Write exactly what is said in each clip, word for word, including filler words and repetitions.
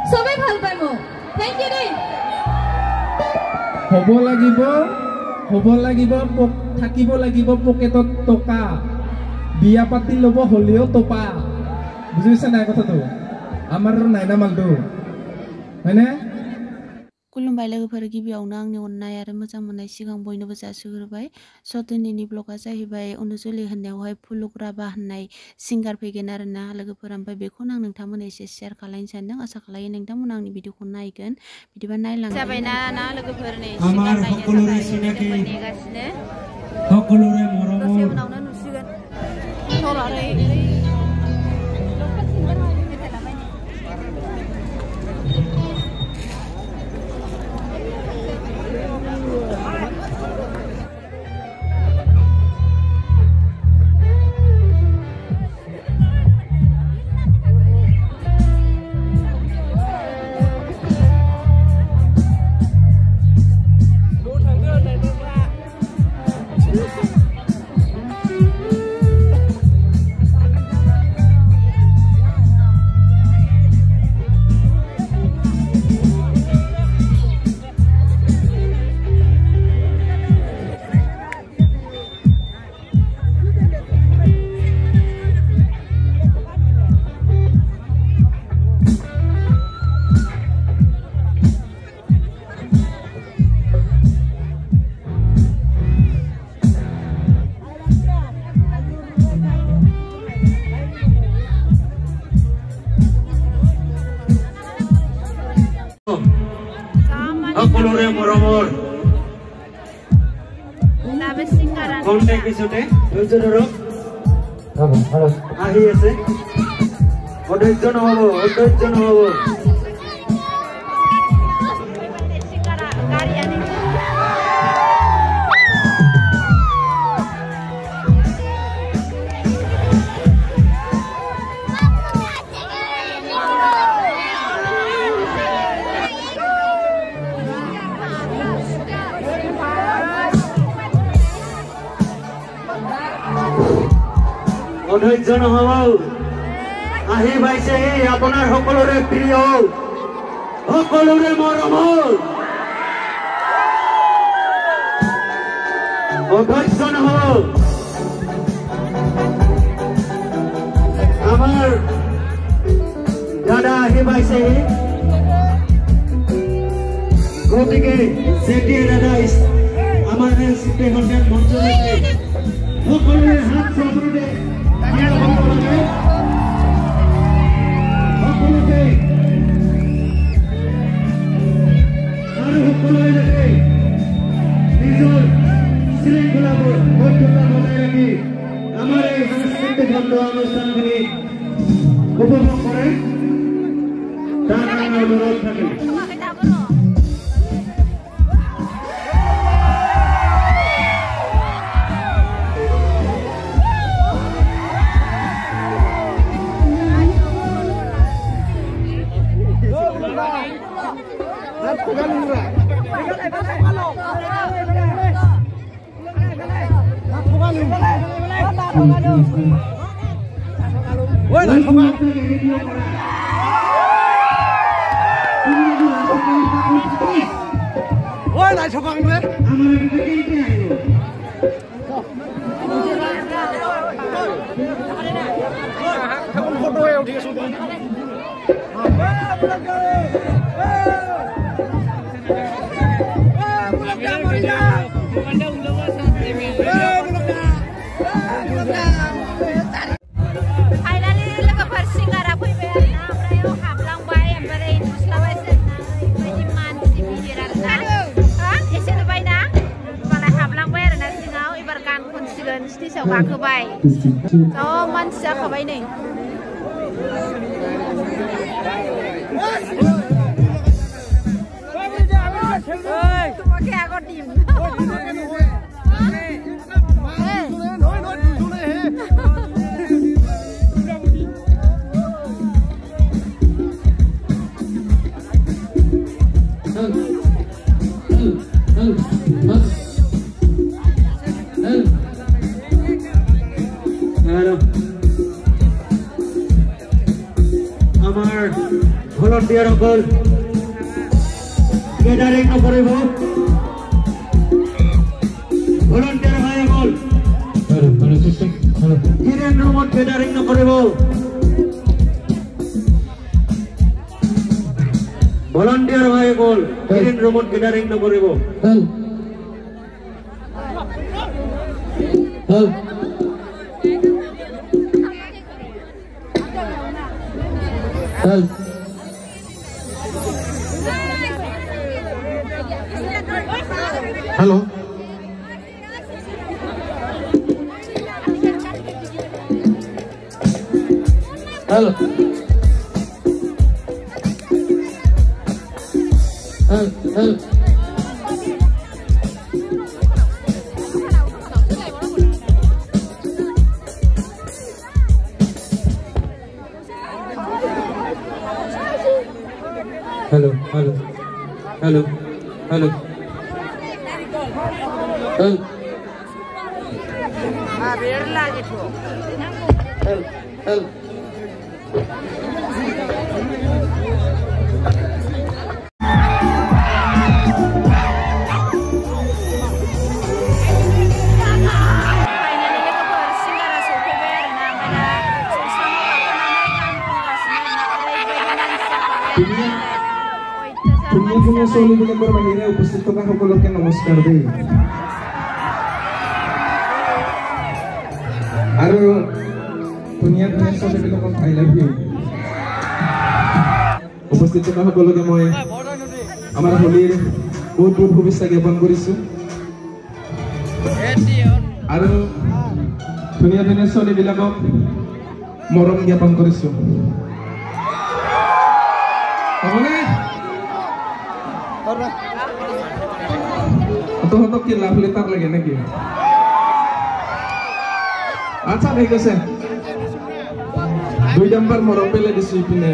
সবাই ভাল পায় মোক থ্যাংক ইউ দেই হ'ব লাগিব হ'ব লাগিব থাকিব লাগিব পকেটত টকা বিয়া পাতি ল'ব হলেও টপা বুজিছে নাই কথাটো আমাৰ নাই না মালটো হয়নে खुलुमबाय लोगोफोर गिबियावनो आंनि अननाय आरो मोजां मोननाय सिगां बयनोबो जासिहरबाय स' दिनैनि ब्लगा जाहैबाय उनुजुलि होननायावहाय फुलुग्राबा होननाय सिंगार फैगोन आरोना लोगोफोर ओमफ्राय बेखौनो आं नोंथांमोन एसे शेयार खालायनो सानदों आसा खालायो नोंथांमोन आंनि भिडिअखौ नायगोन बिदिबा नायलांगोन जाबायना ना लोगोफोर नै सिंगार नायनो थाखाय नेगासिनो সকলোৰে মৰমৰ दसे उनावनो नुसिगोन थरारै সকলোৰে মৰমৰ নাবে সিঙ্গার কোনটা কিছুতে ধৈৰ্য ধৰক আহি আছে অধৈৰ্য নহব অধৈৰ্য নহব অধৈৰ্য নহব আহি পাইছে আপোনাৰ সকলোৰে প্ৰিয় সকলোৰে মৰমৰ অধৈৰ্য নহব আমাৰ দাদা আহি পাইছে গতিকে যেতিয়া দাদা আমাৰ স্টেশনের মঞ্চলৈ সকলোৰে হাত চবৰে সকলোকে আৰু সকলোৱে নিজৰ শৃংখলাবোৰ বৈধতা বজাই ৰাখি আমাৰ এই সাংস্কৃতিক খণ্ড অনুষ্ঠানখিনি উপভোগ কৰে তাৰ কাৰণে অনুৰোধ থাকিল Oi, lá chokang. Oi, lá chokang gue. Kamu foto ya udah syuting. Gakobai, so manusia kabai nih. Pakai aku dim. আমাৰ ঘৰৰ ভলণ্টিয়াৰ সকল কেটাৰিং নকৰিব ভলণ্টিয়াৰ ভাইসকল হিৰেন ৰুমত কেটাৰিং নকৰিব ভলণ্টিয়াৰ ভাইসকল হিৰেন ৰুমত কেটাৰিং নকৰিব Hello. Hello. Hello. Hello. Hello. Hello. Hello. Hello. Hello. Hello. Hello. Punya punya soli punya berbahaya upasith থকা সকলকে নমস্কাৰ দেই আৰু পুnya punya soli বিলাকক আই লাভ ইউ উপস্থিত থকা সকলকে মই আমাৰ হোলীৰ বহুত বহুত শুভেচ্ছা জ্ঞাপন কৰিছো আৰু পুnya punya soli বিলাকক মৰম জ্ঞাপন কৰিছো হ'বনে তো হতো কি লাভ লেটার লাগে নাকি আচ্ছা ঠিক আছে দুই নাম্বার মরম পেলে দিছো ইপিনে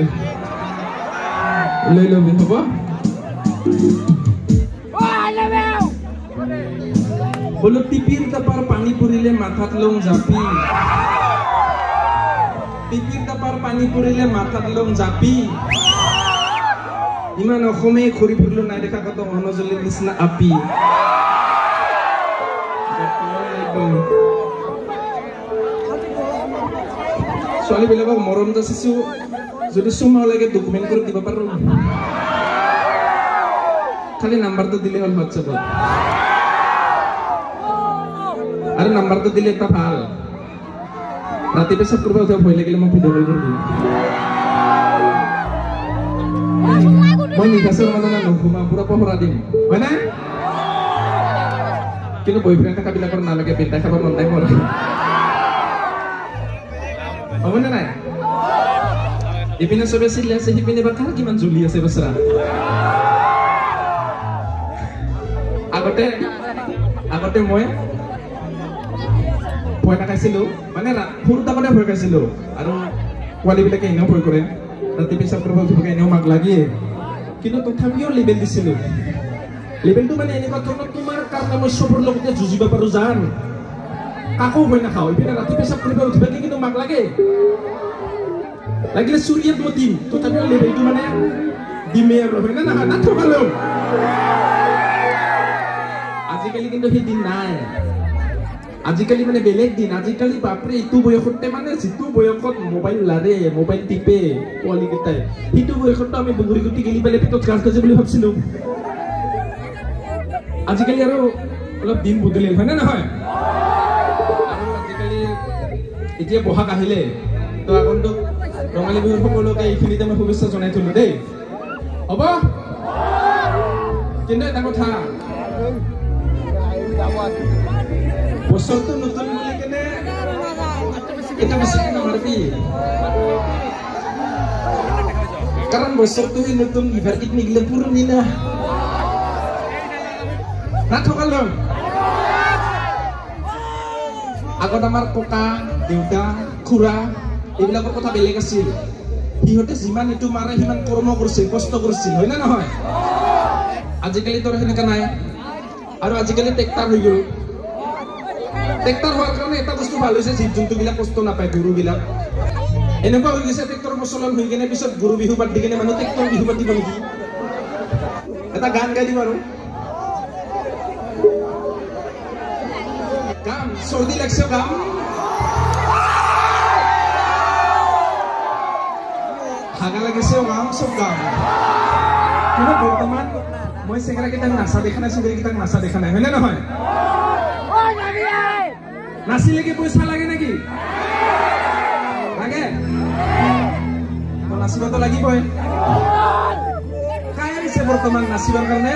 লৈ লবি হ'ব বলো টিপির তাপার পানি পৰিলে মাথাত লং জাপি টিপির তাপার পানি পৰিলে মাথাত লং জাপি ইমান অসমে ঘূৰি ফুৰিলো নাই দেখা কত মনোজলীৰ নিচিনা আপি ছোৱালী বিলাকক মৰম যাচিছো যদি চুমা লাগে ডকুমেণ্ট কৰি দিব পাৰো খালি নাম্বাৰটো দিলে হ'ল হোৱাটছএপত আৰু নাম্বাৰটো দিলে এটা ভাল ৰাতি পেচাব কৰিব উঠা ভয় লাগিলে মই ভিডিঅ' কল কৰি দিম মই নিকাছৰ মাজনা নুঘুমা পুৰা পহৰা দিম হয় না কিন্তু বয়ফ্ৰেণ্ড থাকাবিলাকৰ নালাগে পেটাই খাব মন নাই মোৰ হ'বনে নাই ইপিনে চবে চিলি আছে সিপিনে বা কাৰ কিমান জুলি আছে বছৰা আগতে আগতে মই ভয় নাখাইছিলো মানে সৰু থাকোঁতে ভয় খাইছিলো আৰু পোৱালীবিলাকে এনেও ভয় কৰে ৰাতি পেচাব কৰিব উঠিবকে এনেও মাক লাগে কিন্তু তথাপিও লেবেল দিছিলো লেবেলটো মানে এনেকুৱা ধৰণৰ তোমাৰ কাৰণে মই চবৰ লগতে যুঁজিব পাৰো জান কাকো ভয় নাখাওঁ ইপিনে ৰাতি পেচাব কৰিব উঠিবকে কিন্তু মাক লাগে লাগিলে চুৰিয়াত মতিম তথাপিও লেবেলটো মানে দিমে আৰু হয় না নহয় নাথকালো আজিকালি কিন্তু সেই দিন নাই আজিকালি মানে বেলেগ দিন আজিকালি বাপৰে ইটো বয়সতে মানে যিটো বয়সত মোবাইল লাৰে মোবাইল টিপে পোৱালীকেইটাই সিটো বয়সতো আমি বগৰী গুটি গেলি পেলাই পেটত গাছ গাজে বুলি ভাবছিলো আজিকালি আৰু অলপ দিন বদলিল হয় নে নহয় আৰু আজিকালি এতিয়া বহাগ আহিলে তো আগন্তুক ৰঙালী বিহুৰ সকলোকে এইখিনিতে মই শুভেচ্ছা জনাই থলো দেই হ'ব কিন্তু এটা কথা বছৰটো নতুন বুলি কেনে এটা বেছিকে নামাৰিবি কাৰণ বছৰটো নতুন ইভাৰ কিট নিগিলে পুৰণি না নাথকালো আগত আমাৰ ককা দেউতা খুৰা এইবিলাকৰ কথা বেলেগ আছিল সিহঁতে যিমান এইটো মাৰে সিমান কৰ্ম কৰিছিল কষ্ট কৰিছিল হয় না নহয় আজিকালি তোৰ সেনেকা নাই আৰু আজিকালি ট্ৰেক্টাৰ হৈ গ'ল ট্ৰেক্টাৰ হোৱাৰ কাৰণে এটা বস্তু ভাল হৈছে জীৱ জন্তুবিলাক কষ্ট নাপায় গৰুবিলাক এনেকুৱা হৈ গৈছে ট্ৰেক্টৰৰ প্ৰচলন হৈ কিনে পিছত গৰু বিহু বাদ দি কিনে মানুহ ট্ৰেক্টৰ বিহু পাতিব নেকি এটা গান গাই দিম আৰু গাম চৰ্দি লাগছে গাম হাগা লাগিছে গাম চব গাম কিন্তু বৰ্তমান মই চেংৰা কেইটাক নাচা দেখা নাই চেংৰা কেইটাক নাচা দেখা নাই হয়নে নহয় নাচিলে কি পইচা লাগে নেকি লাগে নাচিবতো লাগিবই কাই আহিছে বৰ্তমান নাচিবৰ কাৰণে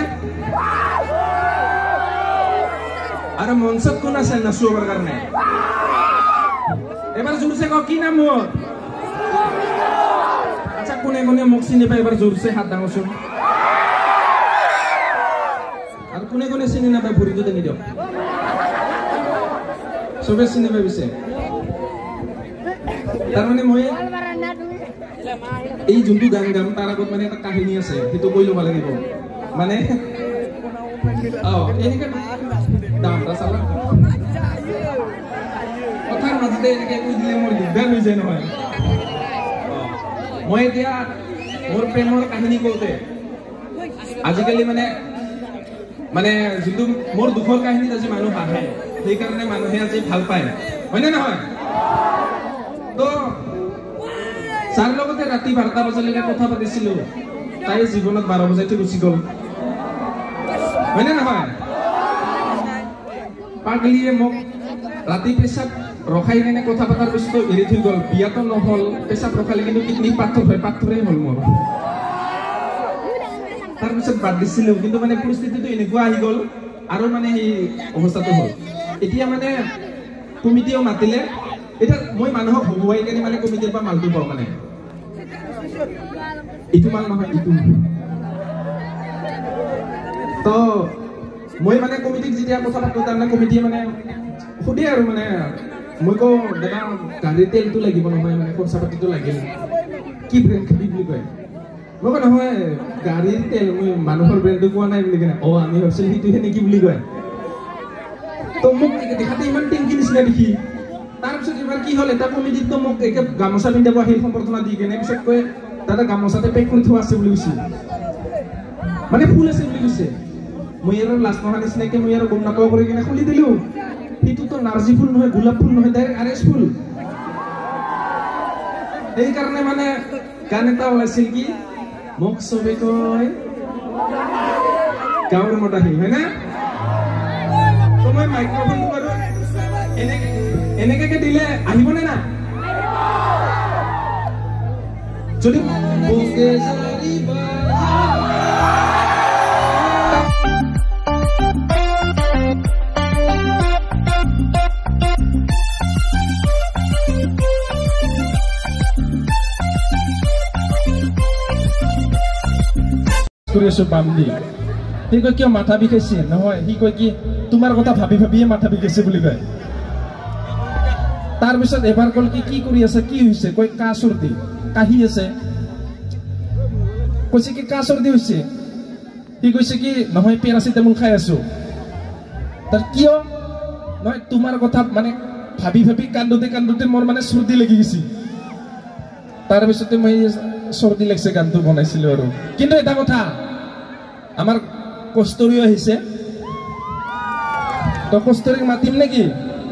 আৰু মঞ্চত কোন আছে নাচিবৰ কাৰণে এবাৰ জোৰছে কওক কি নাম মোৰ আচ্ছা কোনে কোনে মোক চিনি পায় এবাৰ জোৰছে হাত ডাঙৰচোন আৰু কোনে কোনে চিনি নাপায় ভৰিটো দাঙি দিয়ক চবে চিনি পাই পিছে তাৰমানে মই এই যোনটো গান গাম তাৰ আগত মানে এটা কাহিনী আছে সেইটো কৈ ল'ব লাগিব মানে অঁ এনেকে দামটা চালা কথাৰ মাজতে এনেকে কৈ দিলে মোৰ দিগদাৰ হৈ যায় নহয় মই এতিয়া মোৰ প্ৰেমৰ কাহিনী কওঁতে আজিকালি মানে মানে যোনটো মোৰ দুখৰ কাহিনীত আজি মানুহ হাঁহে সেইকাৰণে মানুহে আজি ভাল পায় হয়নে নহয় তো যাৰ লগতে ৰাতি বাৰটা বজালৈকে কথা পাতিছিলো তাই জীৱনত বাৰ বজাতে গুচি গ'ল হয়নে নহয় পাগলিয়ে মোক ৰাতি পেচাব ৰখাই কিনে কথা পতাৰ পিছত এৰি থৈ গ'ল বিয়াতো নহ'ল পেচাব ৰখালে কিন্তু কিডনিক পাথৰ হয় পাথৰেই হ'ল মোৰ তাৰপিছত বাদ দিছিলো কিন্তু মানে পৰিস্থিতিটো এনেকুৱা আহি গ'ল আৰু মানে সেই অৱস্থাটো হ'ল এতিয়া মানে কমিটিও মাতিলে এটা মই মানুহক হবুৱাই কেনে মানে কমিটিৰ পৰা মালটো পাওঁ মানে ইটো মাল নহয় ইটো তো মই মানে কমিটিক যেতিয়া কথা পাতো তাৰমানে কমিটিয়ে মানে সুধে আৰু মানে মই কওঁ দাদা গাড়ীৰ তেলটো লাগিব নহয় মানে খৰচা পাতিটো লাগিল কি ব্ৰেণ্ড খাবি বুলি কয় মই কওঁ নহয় গাড়ীৰ তেল মই মানুহৰ ব্ৰেণ্ডটো কোৱা নাই বুলি কিনে অঁ আমি ভাবিছিলো সেইটোহে নেকি বুলি কয় তো মোক দেখাতে ইমান টেংকি নিচিনা দেখি তাৰপিছত এবাৰ কি হ'ল এটা কমিটিত মোক একে গামোচা পিন্ধাব সেই সম্বৰ্ধনা দি কেনে পিছত কয় দাদা গামোচাতে পেক কৰি থোৱা আছে বুলি কৈছে মানে ফুল আছে বুলি কৈছে মই আৰু লাষ্ট মাহৰ নিচিনাকে মই আৰু গম নাপাওঁ কৰি কিনে খুলি দিলো সেইটোতো নাৰ্জী ফুল নহয় গোলাপ ফুল নহয় ডাইৰেক্ট আৰ এছ ফুল সেইকাৰণে মানে গান এটা ওলাইছিল কি মোক চবে কয় গাঁৱৰ মতাহি হয় না তো মই মাইক্ৰফোনটো বাৰু এনেকে এনেকে দিলে আহিবনে না যদি বকে জাৰিবা কৰি আছো বাম দি সি কয় কিয় মাথা বিষাইছে নহয় সি কয় কি তোমাৰ কথা ভাবি ভাবিয়ে মাথা বিষাইছে বুলি কয় তাৰপিছত এবাৰ কল কি কি কৰি আছে কি হৈছে কয় কাহ চৰ্দি কাহি আছে কৈছে কি কাহ চৰ্দি হৈছে সি কৈছে কি নহয় পেৰাচিটামল খাই আছো তাৰ কিয় নহয় তোমাৰ কথা মানে ভাবি ভাবি কান্দোতে কান্দোতে মোৰ মানে চৰ্দি লাগি গৈছে তাৰপিছতে মই চৰ্দি লাগছে গানটো বনাইছিলো আৰু কিন্তু এটা কথা আমাৰ কষ্টৰীও আহিছে তো কষ্টৰীক মাতিম নেকি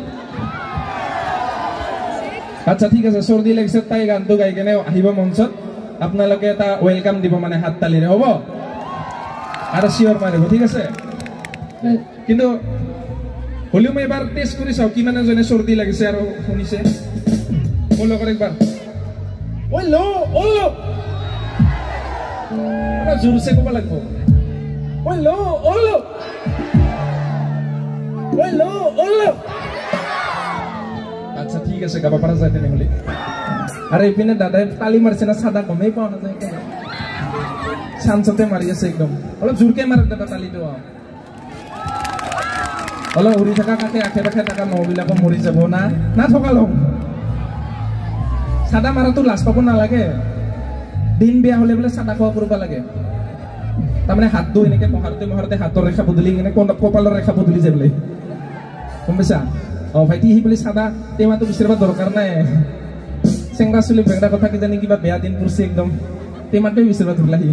আচ্ছা ঠিক আছে চৰ্দি লাগিছে তাই গানটো গাই কেনে আহিব মঞ্চত আপোনালোকে এটা ওয়েলকাম দিব মানে হাত তালিৰে হ'ব আৰু চিঞৰ মাৰিব ঠিক আছে কিন্তু হ'লেও মই এবাৰ টেষ্ট কৰি চাওঁ কিমান এজনে চৰ্দি লাগিছে আৰু শুনিছে মোৰ লগত একবাৰ ঐ লো ঐ লো জোৰছে ক'ব লাগিব ঐ লো ঐ লো ঐ লো ঐ লো আচ্ছা ঠিক আছে গাব পৰা যায় তেনেহ'লে আৰু এইপিনে দাদাই তালি মাৰিছে না চাদা গমেই পোৱা নাযায় চান্সতে মাৰি আছে একদম অলপ জোৰকে মাৰে দাদা তালিটো অলপ উৰি থকা কাষে আশে পাশে থকা নবিলাকো মৰি যাব না না থকা লওঁ চাদা মাৰাটো লাজ পাব নালাগে দিন বেয়া হ'লে বোলে চাদা খোৱা কৰিব লাগে তাৰমানে হাতটো এনেকে মহাৰতে মহাৰতে হাতৰ ৰেখা বদলি কিনে কপালৰ ৰেখা বদলি যায় বোলে গম পাইছা অঁ ভাইটি সি বোলে চাদা টেমাটো বিচাৰিব দৰকাৰ নাই চেংৰা চলি বেগৰা কথা কি জানি কিবা বেয়া দিন পৰিছে একদম তেমাতে বিচাৰিব ধৰিলাহি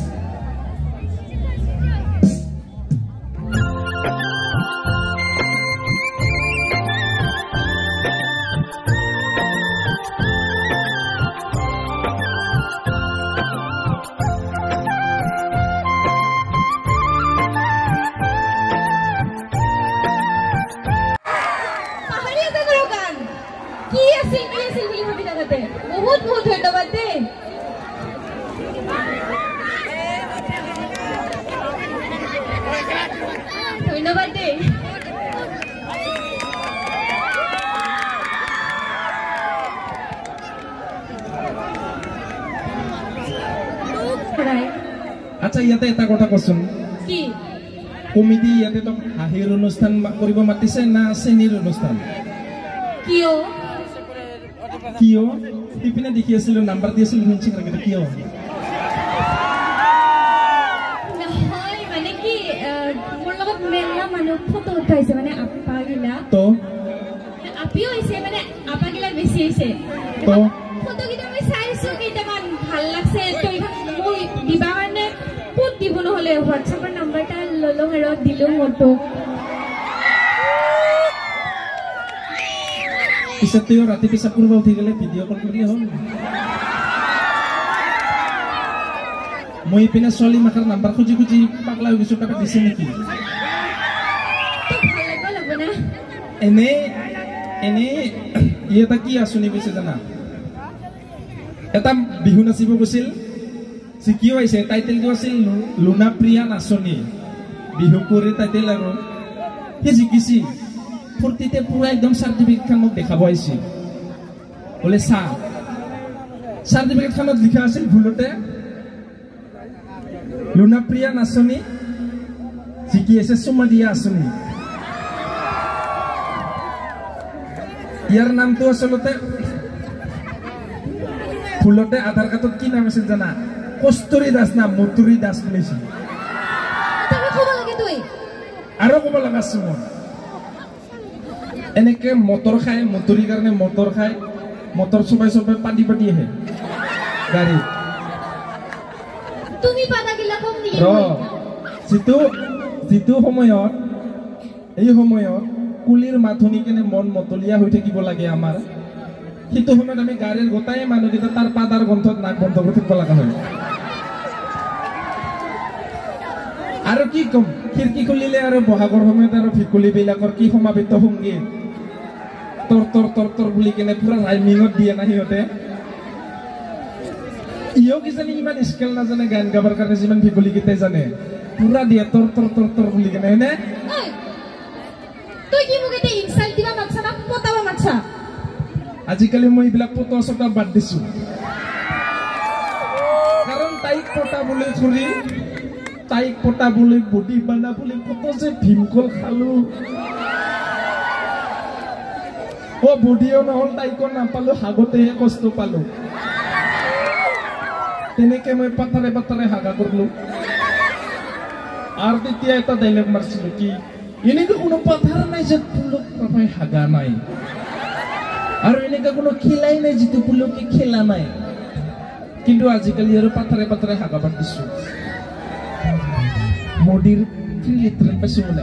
বহুত বহুত ধন্যবাদ দে ধন্যবাদ দে আচ্ছা ইয়াতে এটা কথা কচোন কি কমিটি ইয়াতে তো হাঁহিৰ অনুষ্ঠান কৰিব মাতিছে না চেনীৰ অনুষ্ঠান কিয় কিয় ইপিনে দেখি আছিলো নাম্বাৰ দি আছিলো শুনছি কিন্তু কিয় নহয় মানে কি মোৰ লগত মেলা মানুহ ফটো উঠাইছে মানে আপা গিলা তো আপিও হৈছে মানে আপা গিলা বেছি হৈছে তো ফটো গিলা মই চাইছো কেইটামান ভাল লাগছে তো মই দিবা কাৰণে ক'ত দিব নহ'লে হোৱাটছএপৰ নাম্বাৰটা ললো আৰু দিলো মোৰটো পিছত তেওঁ ৰাতি পিছত কৰিব উঠি গ'লে ভিডিঅ' কল কৰিলে হ'ল মই ইপিনে ছোৱালী মাকৰ নাম্বাৰ খুজি খুজি পাগলা হৈ গৈছো তাকে দিছে নেকি এনে এনে ই এটা কি আঁচনি গৈছে জানা এটা বিহু নাচিব গৈছিল শিকিও আহিছে টাইটেলটো আছিল লুনা প্ৰিয়া নাচনী বিহু কৰি টাইটেল আৰু সি শিকিছি ফূৰ্তিতে পুৰা একদম চাৰ্টিফিকেটখন মোক দেখাব আহিছিল বোলে চা চাৰ্টিফিকেটখনত লিখা আছিল ভুলতে লুনা প্ৰিয়া নাচনী শিকি আছে চুমা দিয়া আঁচনি ইয়াৰ নামটো আচলতে ভুলতে আধাৰ কাৰ্ডত কি নাম আছিল জানা কস্তুৰী দাস না মতুৰী দাস শুনিছিল আৰু ক'ব লগা আছো মই এনেকে মটৰ খাই মটৰীৰ কাৰণে মটৰ খাই মটৰ চবাই চবাই পাতি পাতি আহে গাড়ী তুমি পাতা গিলা কম দিয়ে যিটো যিটো সময়ত এই সময়ত কুলিৰ মাত শুনি কেনে মন মতলীয়া হৈ থাকিব লাগে আমাৰ সেইটো সময়ত আমি গাড়ীৰ গোটাই মানুহকেইটা তাৰ পাদাৰ গন্থত নাক বন্ধ কৰি থাকিব লগা হয় আৰু কি কম খিৰিকী খুলিলে আৰু বহাগৰ সময়ত আৰু ভিকুলিবিলাকৰ কি সমাবেত সংগীত তৰ তৰ তৰ তৰ বুলি কেনে পুৰা ৰাইমিঙত দিয়ে না সিহঁতে ইও কিজানি ইমান স্কেল নাজানে গান গাবৰ কাৰণে যিমান ভিকুলিকেইটাই জানে পুৰা দিয়ে তৰ তৰ তৰ তৰ বুলি কেনে হয়নে তুই কি মোক এটা ইনসাল্ট দিবা মাতছা না পতাবা মাতছা আজিকালি মই এইবিলাক পতা চটা বাদ দিছো কাৰণ তাইক পতাবলৈ ফুৰি তাইক পতাবলৈ বডি বানাবলৈ কত যে ভীমকল খালো ও বডিও নহল তাইকো নাপালো হাগতেহে কষ্ট পালো তেনেকে মই পাতাৰে পাতাৰে হাগা কৰিলো আৰু তেতিয়া এটা ডাইলগ মাৰিছিলো কি এনেকে কোনো পাথাৰ নাই যে পুলক পাপাই হাগা নাই আৰু এনেকে কোনো খেলাই নাই যিটো পুলকে খেলা নাই কিন্তু আজিকালি আৰু পাথাৰে পাথাৰে হাগা পাতিছো মোদীৰ ফ্ৰী লেট্ৰিন পাইছো মানে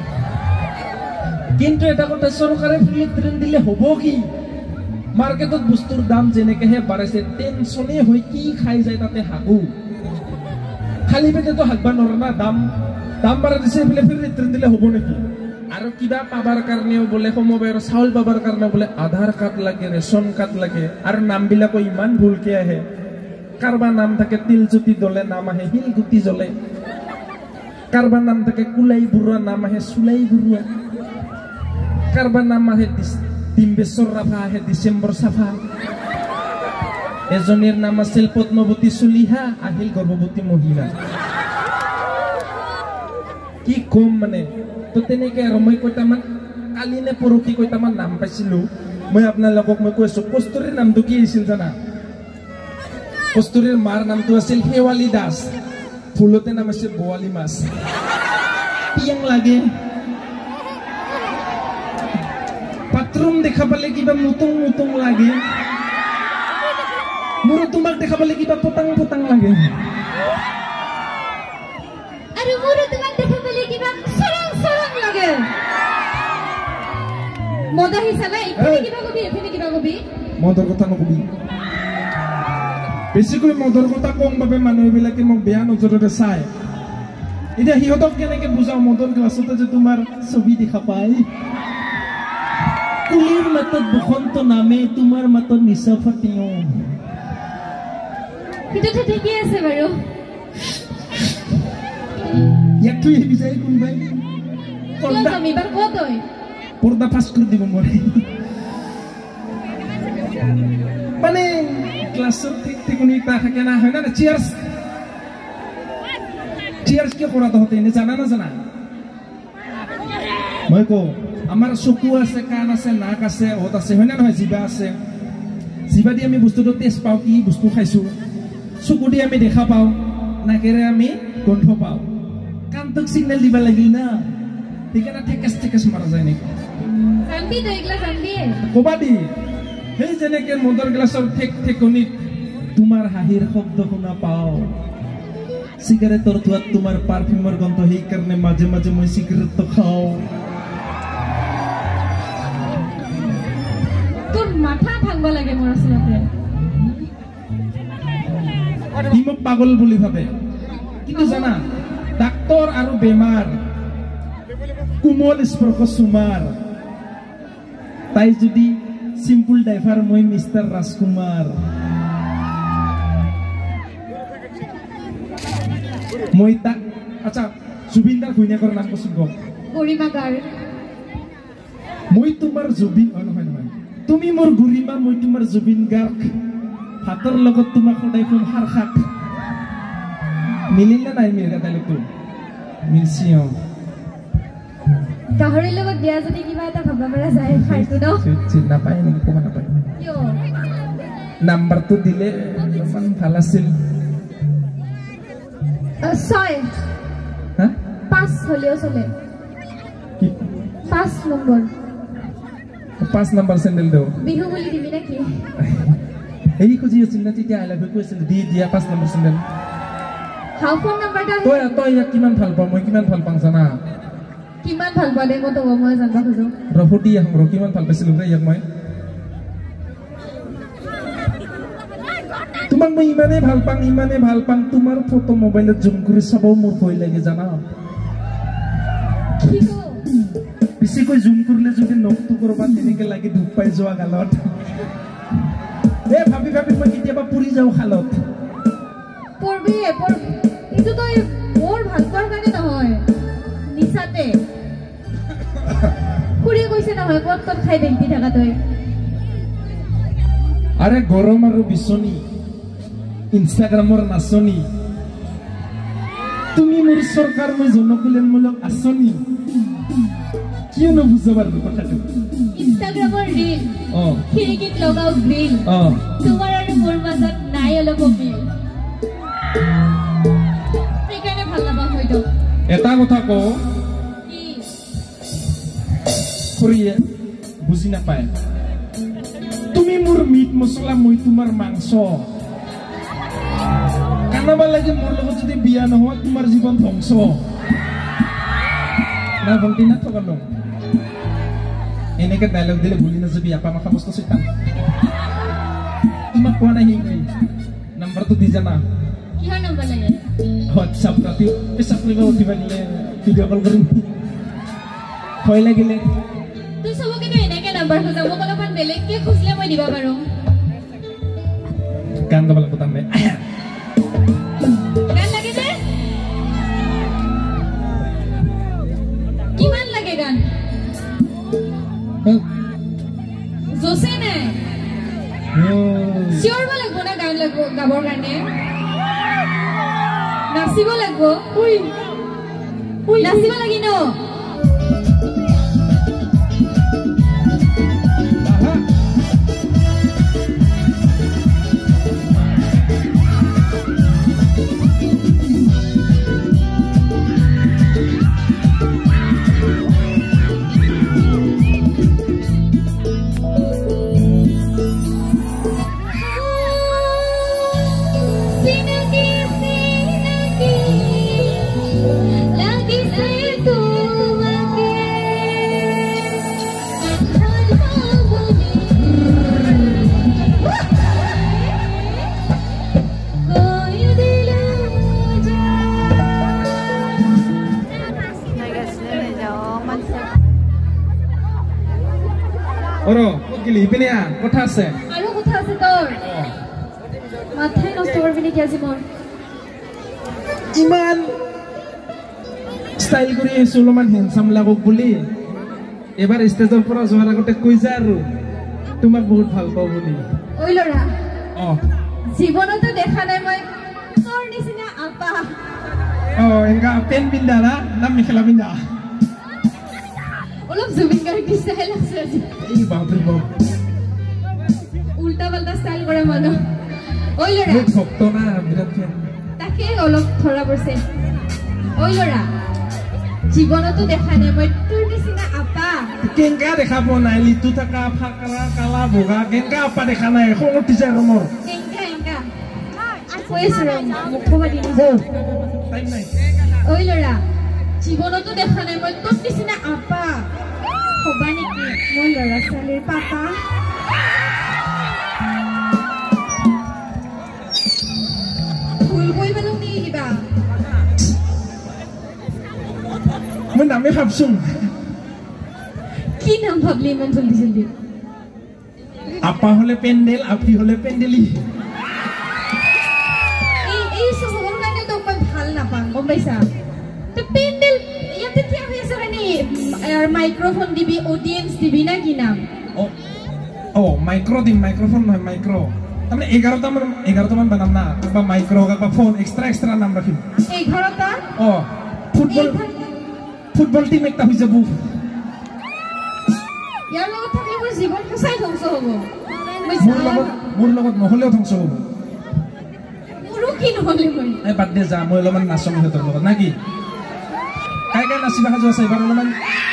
কিন্তু এটা কথা চৰকাৰে ফ্ৰী লেট্ৰিন দিলে হ'ব কি মাৰ্কেটত বস্তুৰ দাম যেনেকেহে বাঢ়িছে টেনচনে হৈ কি খাই যায় তাতে হাগু খালি পেটেতো হাগবা নোৱাৰা না দাম দাম বাঢ়া দিছে এইফালে ফ্ৰী লেট্ৰিন দিলে হ'ব নেকি আৰু কিবা পাবাৰ কাৰণেও বোলে সমবায়ৰ চাউল পাবাৰ কাৰণে বোলে আধাৰ কাৰ্ড লাগে ৰেচন কাৰ্ড লাগে আৰু নামবিলাকো ইমান ভুলকে আহে কাৰোবাৰ নাম থাকে তিলজুতি দলে নাম আহে শিলগুটি জ্বলে কাৰোবাৰ নাম থাকে কুলাই বুৰুৱা নাম আহে চুলাই বুৰুৱা কাৰোবাৰ নাম আহে ডিম্বেশ্বৰ ৰাভা আহে ডিচেম্বৰ চাফা এজনীৰ নাম আছিল পদ্মৱতী চুলিহা আহিল গৰ্ভৱতী মহিলা কি কম মানে তো তেনেকে আৰু মই কইটামান কালি নে পৰহি কইটামান নাম পাইছিলো মই আপোনালোকক মই কৈছো কস্তুৰীৰ নামটো কি আছিল জানা কস্তুৰীৰ মাৰ নামটো আছিল শেৱালী দাস ফুলতে নাম আছে বোৱালী মাছ পিয়াং লাগে বাথৰুম দেখা পালে কিবা মুতুং মুতুং লাগে মোৰো তোমাক দেখাবলৈ কিবা পতাং পতাং লাগে আৰু মোৰো তোমাক দেখাবলৈ কিবা সৰং সৰং লাগে মদা হিচালা ইফালে কিবা কবি এফালে কিবা কবি মদৰ কথা নকবি বেছিকৈ মদৰ কথা কম বাবে মানুহবিলাকে মোক বেয়া নজৰেৰে চায় এতিয়া সিহঁতক কেনেকে বুজাও মদৰ গ্লাছতে যে তোমাৰ ছবি দেখা পায় কুলিৰ মাতত বসন্ত নামে তোমাৰ মাতত নিচা ফাটিও কিন্তু ঠিকই আছে বাৰু ইয়াক তুই বিচাৰি কোনবাই পৰ্দা আমি বাৰ কত হয় পৰ্দা ফাঁস কৰি দিব মৰে মানে ক্লাছত ঠিক ঠিকনি তা থাকে না হয় না চিয়ার্স চিয়ার্স কিয় কৰা তহঁতে এনে জানা না জানা মই কওঁ আমাৰ চকু আছে কাণ আছে নাক আছে ওঁঠ আছে হয় না নহয় জিভা আছে জিভা দি আমি বস্তুটো টেষ্ট পাওঁ কি বস্তু খাইছোঁ চকু দি আমি দেখা পাওঁ নাকেৰে আমি গোন্ধ পাওঁ কাণটোক সিগনেল দিব লাগিল না সেইকাৰণে ঠেকেচ ঠেকেচ মাৰা যায় নেকি জানবি তো এগুলা জানবি কবা দি সেই যেনেকে মদৰ গ্লাছৰ ঠেক ঠেকনিত তোমাৰ হাঁহিৰ শব্দ শুনা পাওঁ চিগাৰেটৰ ধোঁৱাত তোমাৰ পাৰফিউমৰ গন্ধ সেইকাৰণে মাজে মাজে মই চিগাৰেটটো খাওঁ তোৰ মাথা ভাঙব লাগে মোৰ আচলতে ই মোক পাগল বুলি ভাবে কিন্তু জানা ডাক্তৰ আৰু বেমাৰ কোমল স্পৰ্শ চুমাৰ তাই যদি সিম্পল ড্রাইভার মই মিস্টার রাজকুমার মই তা আচ্ছা জুবিনদার ঘৈণীয়েকৰ নাম কচোন গম গৰিমা গাৰ মই তোমাৰ জুবিন হয় নহয় নহয় তুমি মোৰ গৰিমা মই তোমাৰ জুবিন গাৰ্গ হাতৰ লগত তোমাক সদায় কোন হার খাক মিলিলে নাই মিলগা ডাইলগটো মিলছি অ গাহৰিৰ লগত দিয়া যদি কিবা এটা ভাবা পৰা যায় খাইতো ন চিন নাপায় নেকি ক'ব নাপায় কিয় নাম্বাৰটো দিলে অলপমান ভাল আছিল ছয় হা পাঁচ হলেও চলে কি পাঁচ নম্বৰ পাঁচ নাম্বাৰ চেণ্ডেল দিওঁ বিহু বুলি দিবি নেকি এই খুজি আছিল না তেতিয়া আই লাভ ইউ কৈছিল দি দিয়া পাঁচ নম্বৰ চেণ্ডেল হাউ ফোন নাম্বাৰটা তই তই ইয়াক কিমান ভাল পাওঁ মই কিমান ভাল পাওঁ জানা কিমান ভাল পোৱা দে মই তোক মই জানিব খোজো ৰফুটি আহোঁ ৰ কিমান ভাল পাইছিলোঁ ৰে ইয়াক মই তোমাক মই ইমানেই ভাল পাওঁ ইমানেই ভাল পাওঁ তোমাৰ ফটো মোবাইলত জুম কৰি চাব মোৰ ভয় লাগে জানা কি কো বেছিকৈ জুম কৰিলে যদি নখটো কৰবাত তেনেকে লাগি দুখ পাই যোৱা গালত এ ভাবি ভাবি মই কেতিয়াবা পুৰি যাওঁ খালত পৰবি পৰ ইটো তই মোৰ ভাল পোৱাৰ কাৰণে নহয় নিচাতে খুৰী কৈছে নহয় ক'ত ক'ত খাই বেংকি থাকা তই আৰে গৰম আৰু বিচনী ইনষ্টাগ্ৰামৰ নাচনী তুমি মোৰ চৰকাৰ মই জনকল্যাণমূলক আঁচনি কিয় নুবুজাব আৰু কথাটো ইনষ্টাগ্ৰামৰ ৰীল অ খিৰিকীত লগাও গ্ৰিল অ তোমাৰ আৰু মোৰ মাজত নাই অলপ মিল সেইকাৰণে ভাল নাপাওঁ হয়তো এটা কথা কওঁ কি খুৰীয়ে বুজি নাপায় তুমি মোৰ মিট মছলা মই তোমাৰ মাংস কানাব লাগে মোৰ লগত যদি বিয়া নোহোৱা তোমাৰ জীৱন ধ্বংস না ভণ্টি না থকা লওঁ এনেকে ডাইলগ দিলে ভুলি নাযাবি আপা মাখা বস্তু চিতাম তোমাক কোৱা নাই সেই নাম্বাৰটো দি জানা কিহৰ নম্বৰ লাগে হোৱাটছআপ ৰাতি পেচাব কৰিব উঠিব দিলে ভিডিঅ' কল কৰিম ভয় লাগিলে তুই চবকে তো এনেকে নাম্বাৰ খোজা মোক অলপমান বেলেগকে খুজিলে মই দিব পাৰোঁ গান গাব লাগিব তাৰমানে গান লাগে যে কিমান লাগে গান জোচে নাই চিঞৰ লাগিব না গান লাগিব গাবৰ কাৰণে নাচিব লাগিব নাচিব লাগি ন গেলি ইপিনে আ কথা আছে আৰু কথা আছে তোৰ মাথাই নষ্ট কৰবি নেকি আজি মোৰ ইমান স্টাইল কৰি আহিছো অলপমান হেণ্ডসাম লাগক বুলি এবাৰ ষ্টেজৰ পৰা যোৱাৰ আগতে কৈ যা আৰু তোমাক বহুত ভাল পাওঁ বুলি ঐ ল'ৰা অ জীৱনতো দেখা নাই মই তোৰ নিচিনা আপা অ এনেকা পেন পিন্ধা না না মেখেলা পিন্ধা অলপ জুবিন গাৰ্গ ষ্টাইল আছে আজি এই বাপৰে বাপ উল্টা পাল্টা ষ্টাইল কৰে মানুহ ঐ ল'ৰা বহুত ভক্ত না বিৰাট ফেন তাকে অলপ ধৰা পৰিছে ঐ ল'ৰা জীৱনতো দেখা নাই মই তোৰ নিচিনা আপা কেনেকা দেখা পোৱা নাই লিটু থকা ফাকৰা কালা বগা কেনেকা আপা দেখা নাই খং উঠি যায় মোৰ এংকা এংকা কৈ আছো ৰ মোক ক'ব দি টাইম নাই ঐ ল'ৰা জীৱনতো দেখা নাই মই তোৰ নিচিনা আপা হ'বা নেকি মোৰ ল'ৰা ছোৱালীৰ পাপা ভুল কৈ পেলাও নেকি কিবা মই নামে ভাবছো কি নাম ভাবলি ইমান জলদি জলদি আপা হলে পেন্ডেল আপি হলে পেন্ডেলি এই এই চহৰৰ কাৰণে তো মই ভাল নাপাওঁ গম পাইছা তো পেণ্ডেল ইয়াতে থিয় হৈ আছে কাৰণে মাইক্ৰফোন দিবি অডিয়েন্স দিবি না কি নাম ও ও মাইক্রো দিম মাইক্রোফোন নহয় মাইক্রো তারমানে এগারোটা মান এগারোটা মান বানাম না বা মাইক্রো বা ফোন এক্সট্রা এক্সট্রা নাম রাখিম এঘাৰটা ও ফুটবল ফুটবল টিম একটা হই যাব ইয়াৰ লগত থাকিলে মোৰ জীৱন সঁচাই ধ্বংস হ'ব মোৰ লগত মোৰ লগত নহলেও ধ্বংস হ'ব মোৰো কি নহ'লে মই এই বাদ দে যা মই অলপমান নাচম সিহঁতৰ লগত নাকি কাই কাই নাচিবা সাজু আছে এবাৰ অলপমান